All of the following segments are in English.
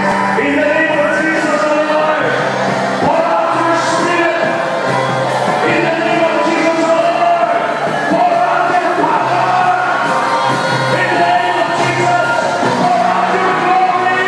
In the name of Jesus, O Lord, pour out your Spirit. In the name of Jesus, O Lord, pour out your power. In the name of Jesus, pour out your glory.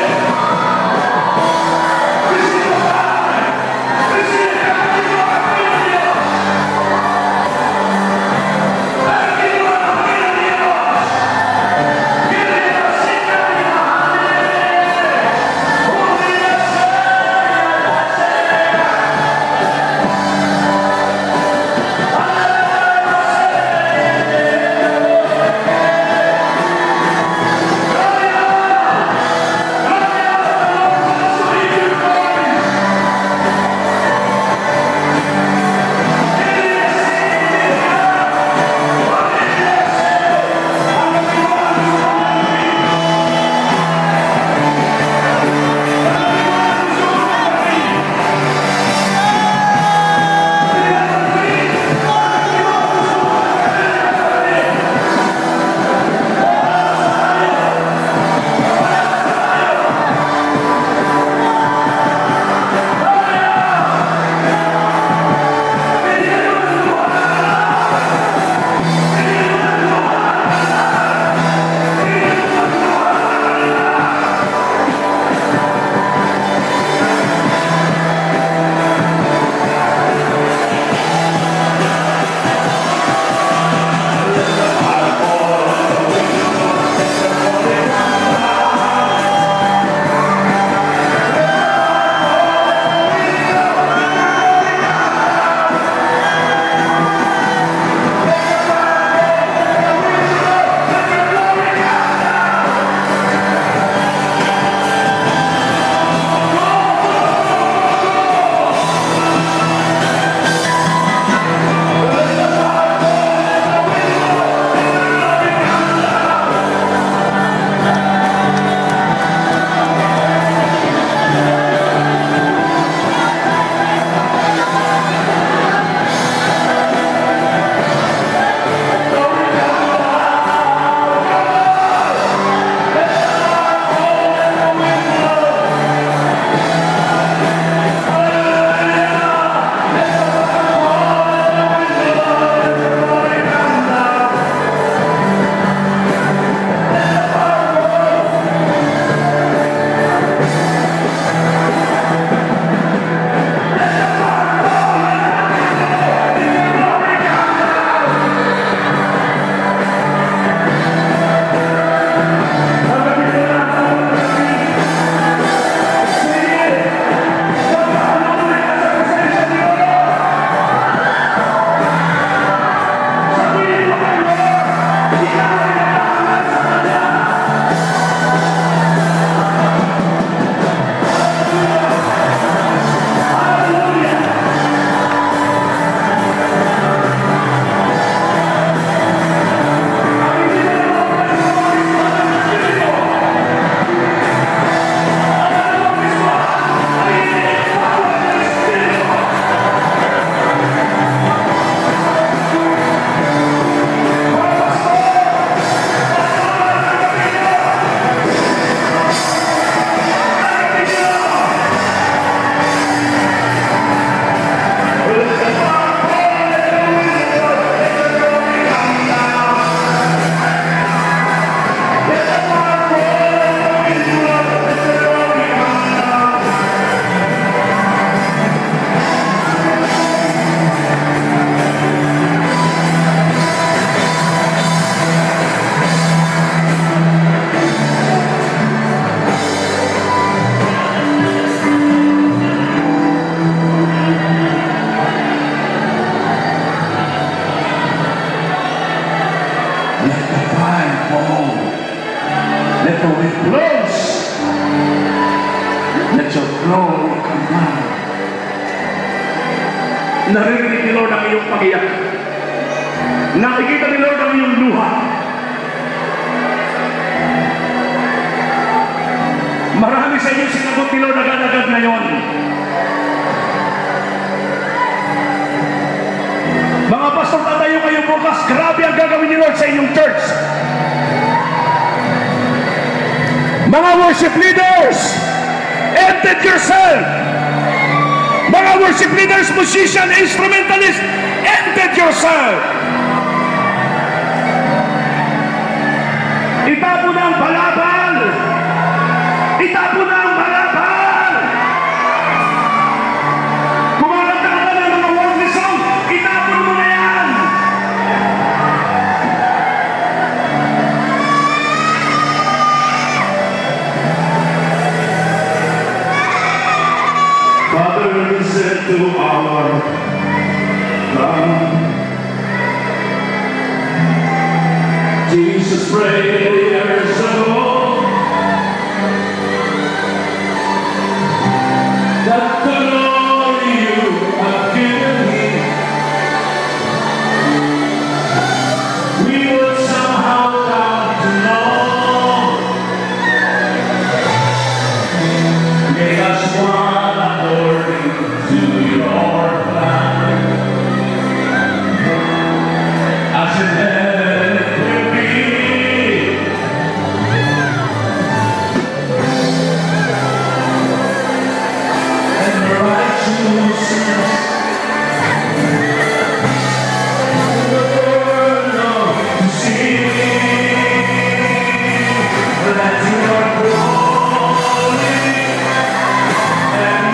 Receive the power. Receive the power. Let the wind blows. Let your glory come down. Naririnig ni Lord ang iyong pag-iyak. Nakikita ni Lord ang iyong luha. Marami sa inyo sinagot ni Lord agad-agad ngayon. Mga pastor, tatayo kayo bukas. Grabe ang gagawin ni Lord sa inyong church. Mga worship leaders, embed yourself. Mga worship leaders, musician, instrumentalist, embed yourself. Itapo na ang balabal. Itapo na ang balabal. Kumakanta ka na ng mga worldly song, itapon mo na yan. Father, listen to our love. Jesus prayed years ago that the glory you have given me, we would somehow come to know. Make us one according to your plan, as in heaven it will be. And righteousness the world know to see that you are glory and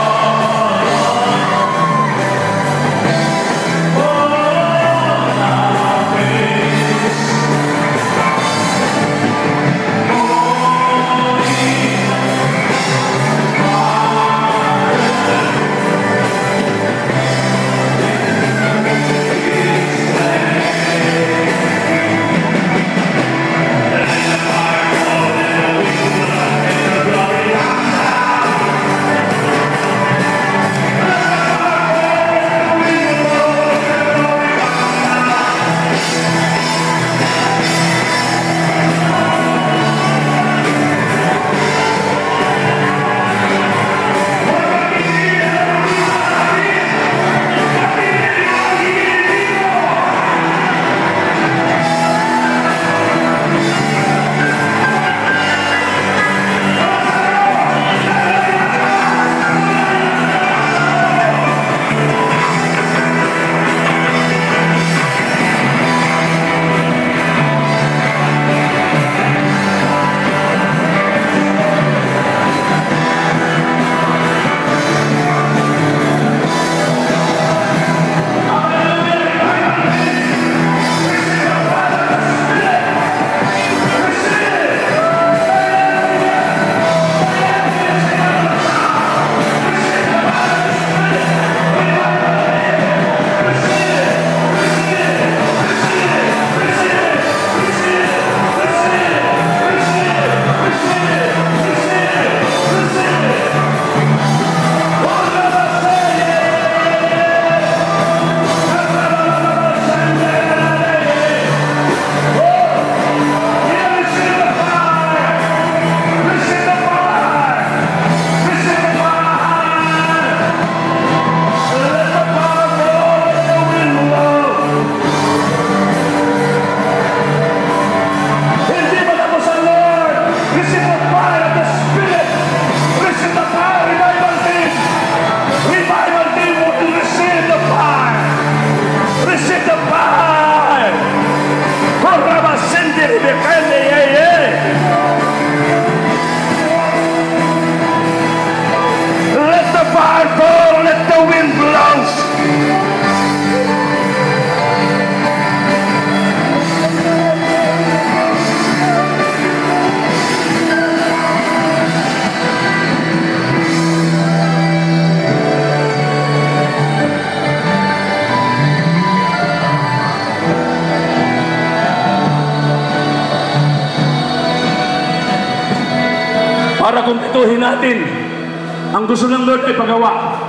para kumpletuhin natin ang gusto ng Lord ay pagawa.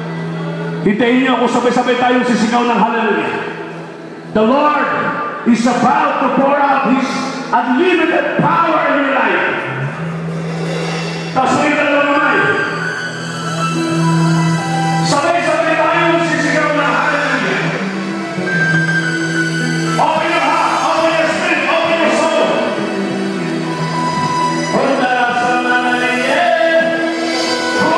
Hintayin niyo ako, sabay-sabay tayong sisigaw ng hallelujah. The Lord is about to pour out His unlimited power in your life. Tapos may dalawang kamay. Sabay-sabay tayong sisigaw ng hallelujah. Open your heart, open your spirit, open your soul.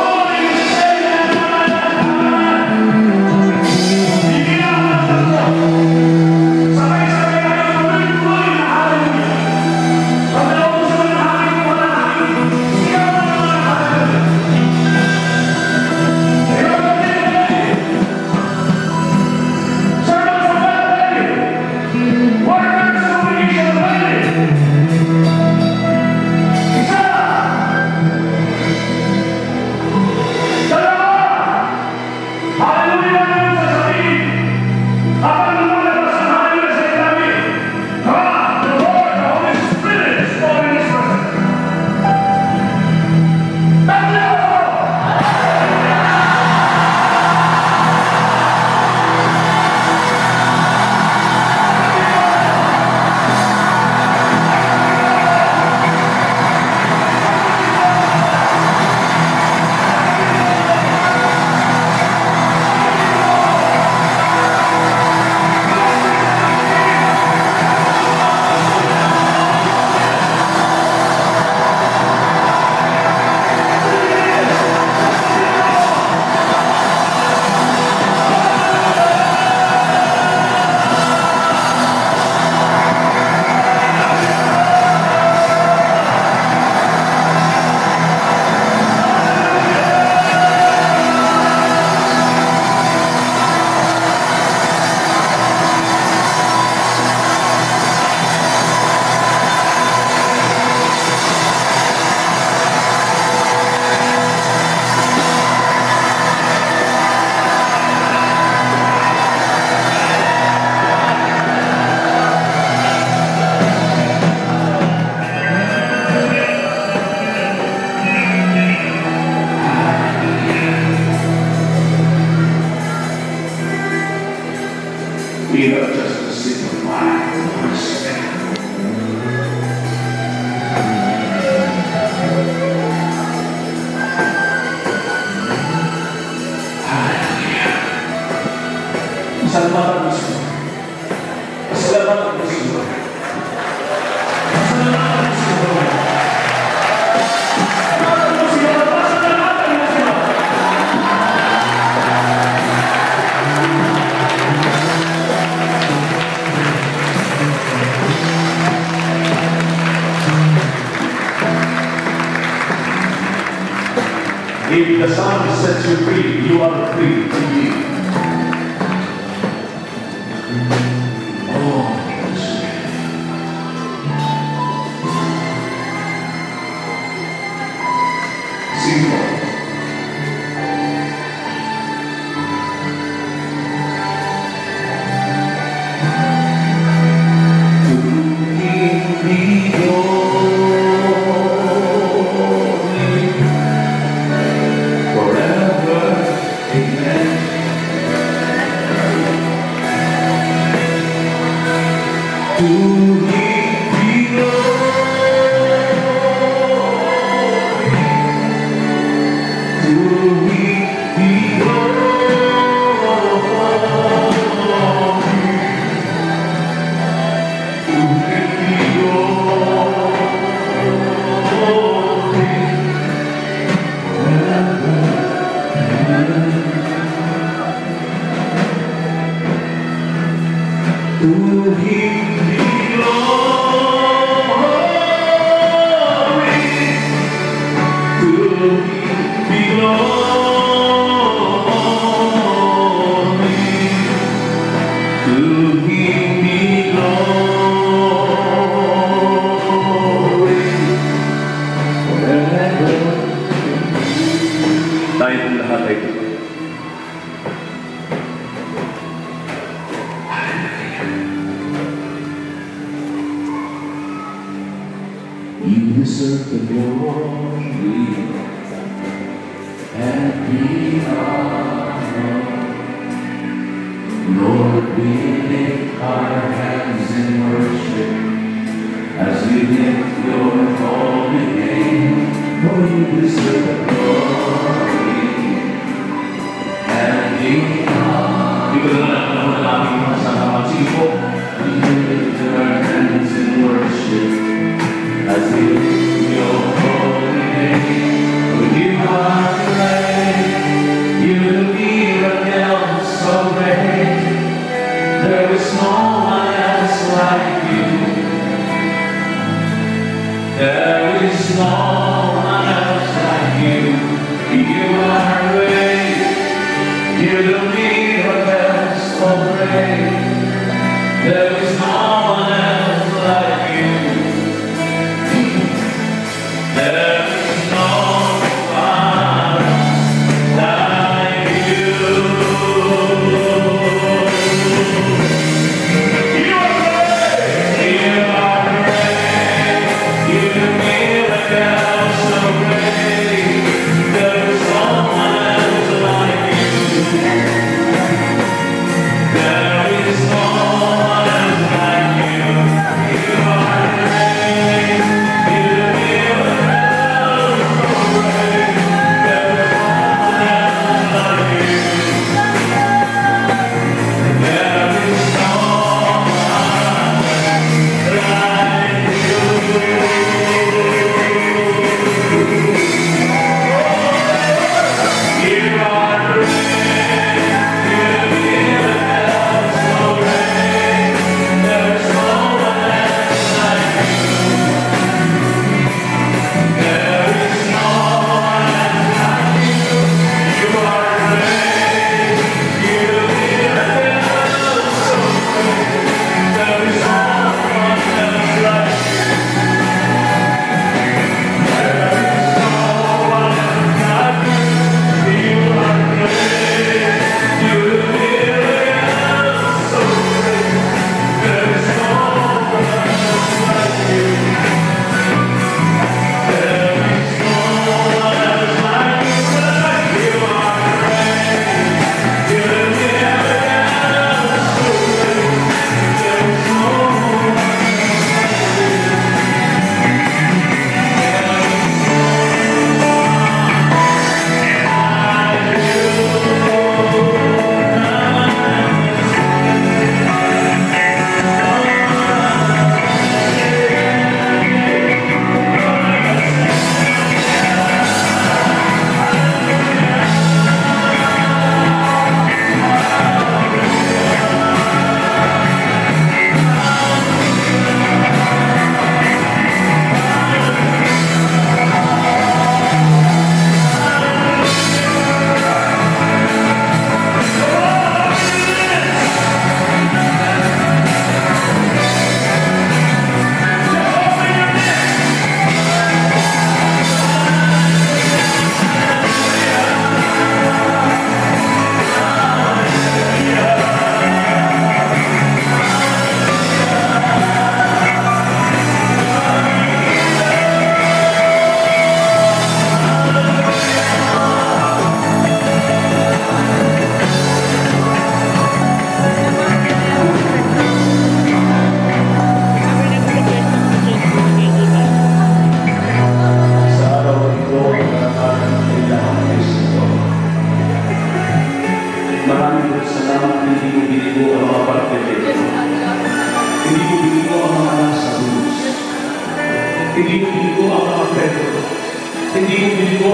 If the Son sets you free, you are free indeed. Oh, sing Lord. You deserve the glory and the honor. Lord, we lift our hands in worship as we lift your holy name. For you deserve the glory and the honor. Ikaw na lang ang aming masama. Sige po, we lift our hands in worship as we lift your holy name. For you are great, you the miracle so great. There is no one else like you. There is no one else like you. You are great, you the miracle so great. There is no one else like you. There is no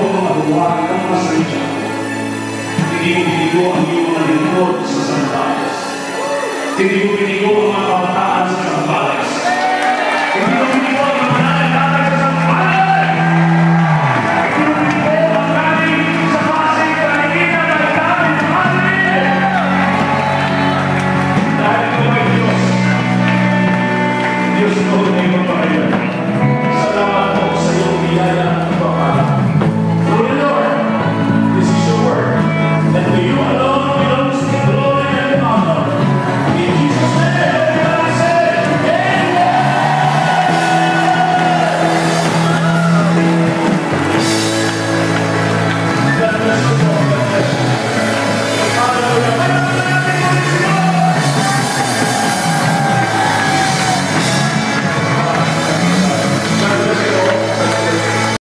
ang mga huwag ng mga salita. Hindi mo binigo ang iyong mga lingkod sa Sambales. Hindi mo binigo ang mga kabataan sa Sambales. Hindi mo binigo ang mga nanay sa Sambales. Hindi mo binigo ang galing sa Pasig, Kalinina, Kalinina, Kalinina. Dahil ito ay Diyos. Diyos mo ay magpahayag.